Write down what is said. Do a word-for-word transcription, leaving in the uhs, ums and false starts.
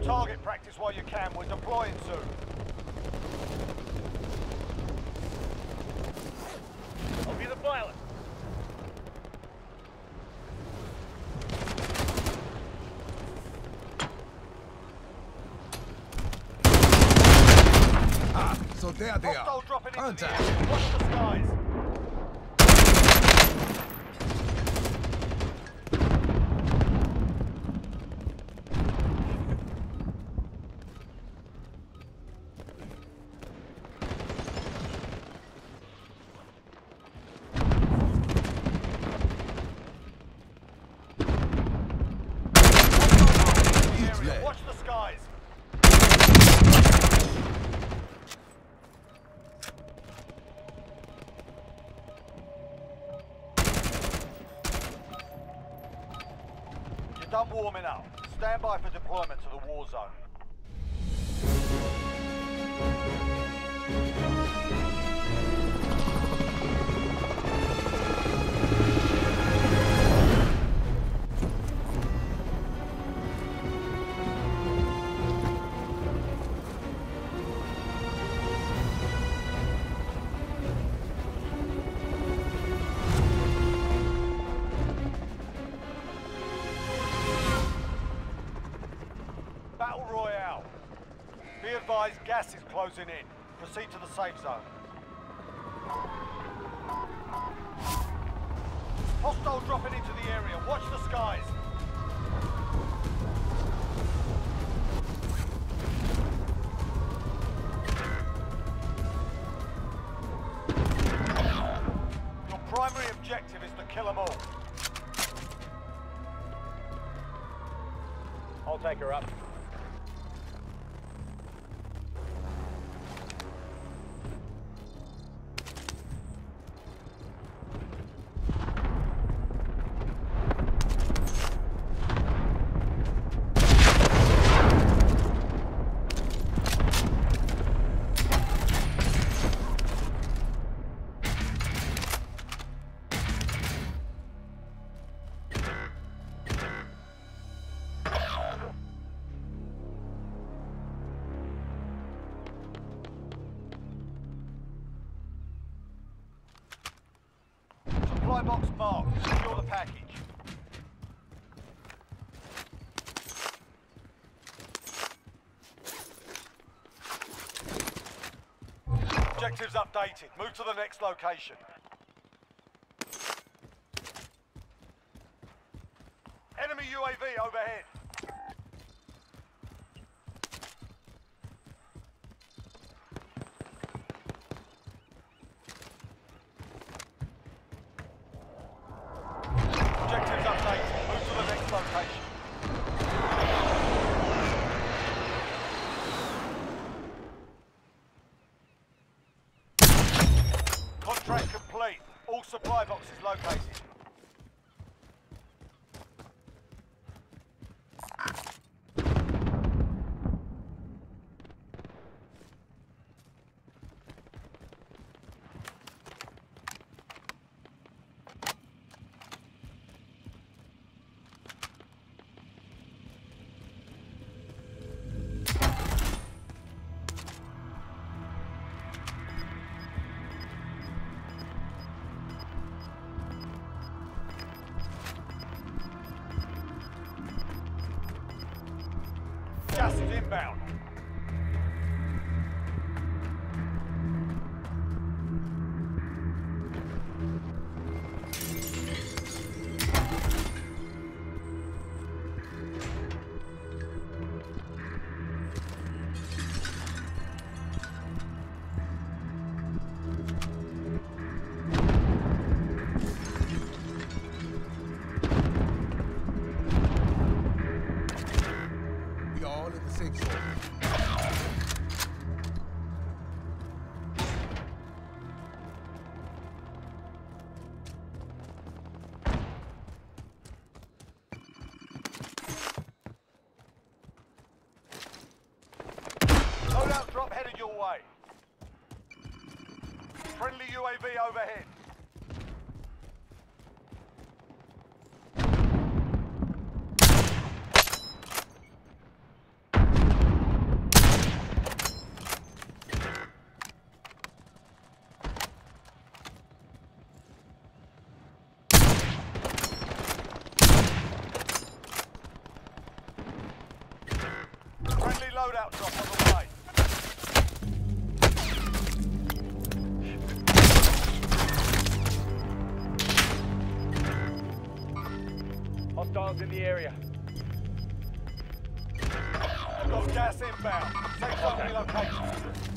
target practice while you can. We're deploying soon. I'll be the pilot. Ah, so there they Hostile are. dropping into the Contact. area. Watch the skies. leg. Watch the skies. You're done warming up. Stand by for deployment to the war zone. Battle Royale. Be advised, gas is closing in. Proceed to the safe zone. Hostile dropping into the area. Watch the skies. Your primary objective is to kill them all. I'll take her up. Supply box marked. Secure the package. Objectives updated. Move to the next location. Enemy U A V overhead. Objectives updated. Move to the next location. Contract complete. All supply boxes located. Gas is inbound. We are all in the safe zone. Loadout drop headed your way. Friendly U A V overhead. Hostiles in the area. Got gas inbound. Safe zone relocation.